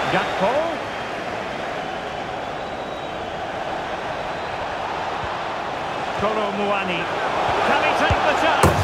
Gakpo. Kolo Muani. Can he take the chance?